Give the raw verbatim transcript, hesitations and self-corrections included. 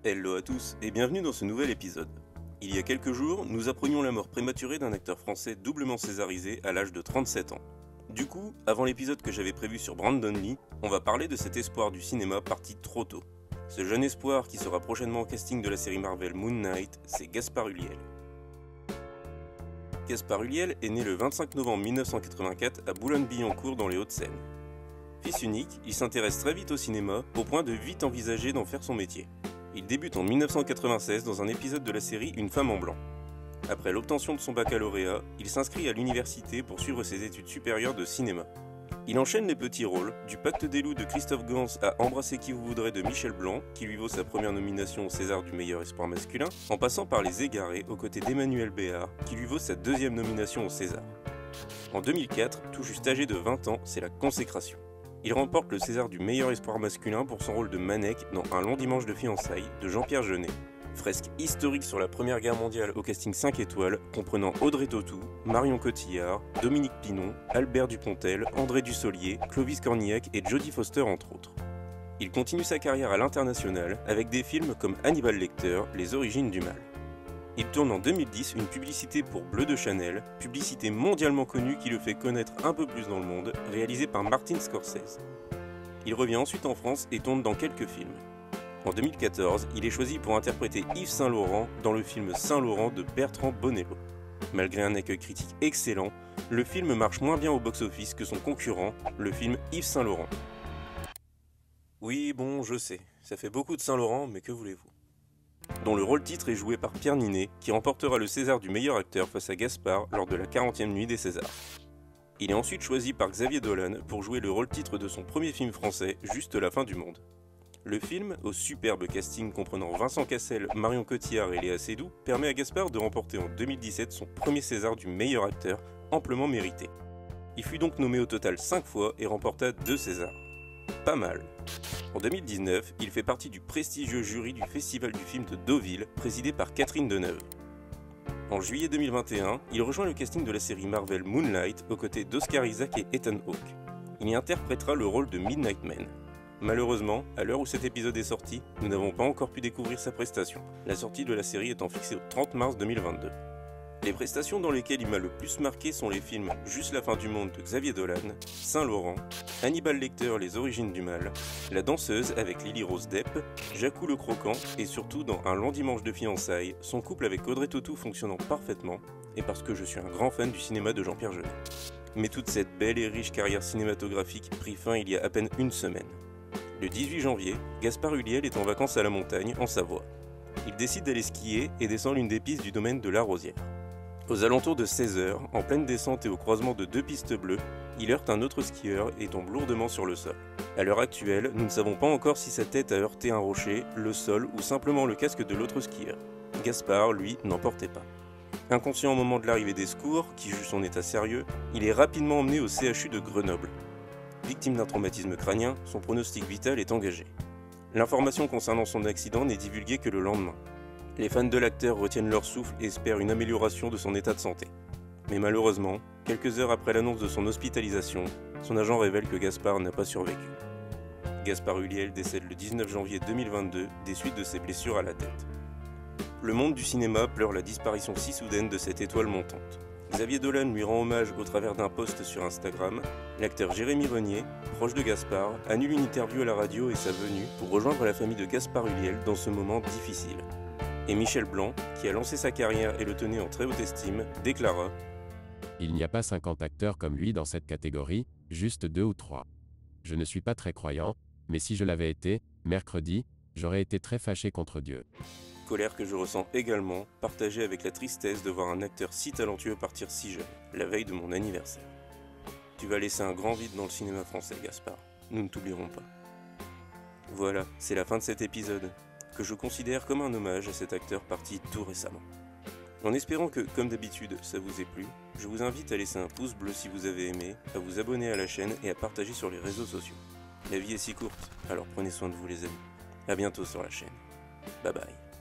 Hello à tous et bienvenue dans ce nouvel épisode. Il y a quelques jours, nous apprenions la mort prématurée d'un acteur français doublement césarisé à l'âge de trente-sept ans. Du coup, avant l'épisode que j'avais prévu sur Brandon Lee, on va parler de cet espoir du cinéma parti trop tôt. Ce jeune espoir qui sera prochainement au casting de la série Marvel Moon Knight, c'est Gaspard Ulliel. Gaspard Ulliel est né le vingt-cinq novembre mille neuf cent quatre-vingt-quatre à Boulogne-Billancourt dans les Hauts-de-Seine. Fils unique, il s'intéresse très vite au cinéma, au point de vite envisager d'en faire son métier. Il débute en mille neuf cent quatre-vingt-seize dans un épisode de la série Une femme en blanc. Après l'obtention de son baccalauréat, il s'inscrit à l'université pour suivre ses études supérieures de cinéma. Il enchaîne les petits rôles, du Pacte des loups de Christophe Gans à Embrasser qui vous voudrez de Michel Blanc, qui lui vaut sa première nomination au César du meilleur espoir masculin, en passant par Les Égarés aux côtés d'Emmanuel Béard, qui lui vaut sa deuxième nomination au César. En deux mille quatre, tout juste âgé de vingt ans, c'est la consécration. Il remporte le César du meilleur espoir masculin pour son rôle de Manek dans Un long dimanche de fiançailles de Jean-Pierre Jeunet. Fresque historique sur la Première Guerre mondiale au casting cinq étoiles, comprenant Audrey Tautou, Marion Cotillard, Dominique Pinon, Albert Dupontel, André Dussolier, Clovis Cornillac et Jodie Foster entre autres. Il continue sa carrière à l'international avec des films comme Hannibal Lecter, Les origines du mal. Il tourne en deux mille dix une publicité pour Bleu de Chanel, publicité mondialement connue qui le fait connaître un peu plus dans le monde, réalisée par Martin Scorsese. Il revient ensuite en France et tourne dans quelques films. En deux mille quatorze, il est choisi pour interpréter Yves Saint Laurent dans le film Saint Laurent de Bertrand Bonello. Malgré un accueil critique excellent, le film marche moins bien au box-office que son concurrent, le film Yves Saint Laurent. Oui, bon, je sais, ça fait beaucoup de Saint Laurent, mais que voulez-vous ? Dont le rôle-titre est joué par Pierre Ninet, qui remportera le César du meilleur acteur face à Gaspard lors de la quarantième nuit des Césars. Il est ensuite choisi par Xavier Dolan pour jouer le rôle-titre de son premier film français, Juste la fin du monde. Le film, au superbe casting comprenant Vincent Cassel, Marion Cotillard et Léa Seydoux, permet à Gaspard de remporter en deux mille dix-sept son premier César du meilleur acteur, amplement mérité. Il fut donc nommé au total cinq fois et remporta deux Césars. Pas mal. En deux mille dix-neuf, il fait partie du prestigieux jury du Festival du film de Deauville, présidé par Catherine Deneuve. En juillet deux mille vingt et un, il rejoint le casting de la série Marvel Moon Knight aux côtés d'Oscar Isaac et Ethan Hawke. Il y interprétera le rôle de Midnight Man. Malheureusement, à l'heure où cet épisode est sorti, nous n'avons pas encore pu découvrir sa prestation, la sortie de la série étant fixée au trente mars deux mille vingt-deux. Les prestations dans lesquelles il m'a le plus marqué sont les films Juste la fin du monde de Xavier Dolan, Saint Laurent, Hannibal Lecter, Les origines du mal, La danseuse avec Lily Rose Depp, Jacou le croquant et surtout dans Un long dimanche de fiançailles, son couple avec Audrey Tautou fonctionnant parfaitement, et parce que je suis un grand fan du cinéma de Jean-Pierre Jeunet. Mais toute cette belle et riche carrière cinématographique prit fin il y a à peine une semaine. Le dix-huit janvier, Gaspard Ulliel est en vacances à la montagne, en Savoie. Il décide d'aller skier et descend l'une des pistes du domaine de la Rosière. Aux alentours de seize heures, en pleine descente et au croisement de deux pistes bleues, il heurte un autre skieur et tombe lourdement sur le sol. À l'heure actuelle, nous ne savons pas encore si sa tête a heurté un rocher, le sol ou simplement le casque de l'autre skieur. Gaspard, lui, n'en portait pas. Inconscient au moment de l'arrivée des secours, qui jugent son état sérieux, il est rapidement emmené au C H U de Grenoble. Victime d'un traumatisme crânien, son pronostic vital est engagé. L'information concernant son accident n'est divulguée que le lendemain. Les fans de l'acteur retiennent leur souffle et espèrent une amélioration de son état de santé. Mais malheureusement, quelques heures après l'annonce de son hospitalisation, son agent révèle que Gaspard n'a pas survécu. Gaspard Ulliel décède le dix-neuf janvier deux mille vingt-deux des suites de ses blessures à la tête. Le monde du cinéma pleure la disparition si soudaine de cette étoile montante. Xavier Dolan lui rend hommage au travers d'un post sur Instagram. L'acteur Jérémy Renier, proche de Gaspard, annule une interview à la radio et sa venue pour rejoindre la famille de Gaspard Ulliel dans ce moment difficile. Et Michel Blanc, qui a lancé sa carrière et le tenait en très haute estime, déclara « Il n'y a pas cinquante acteurs comme lui dans cette catégorie, juste deux ou trois. Je ne suis pas très croyant, mais si je l'avais été, mercredi, j'aurais été très fâché contre Dieu. » Colère que je ressens également, partagée avec la tristesse de voir un acteur si talentueux partir si jeune, la veille de mon anniversaire. Tu vas laisser un grand vide dans le cinéma français, Gaspard. Nous ne t'oublierons pas. Voilà, c'est la fin de cet épisode, que je considère comme un hommage à cet acteur parti tout récemment. En espérant que, comme d'habitude, ça vous ait plu, je vous invite à laisser un pouce bleu si vous avez aimé, à vous abonner à la chaîne et à partager sur les réseaux sociaux. La vie est si courte, alors prenez soin de vous les amis. A bientôt sur la chaîne. Bye bye.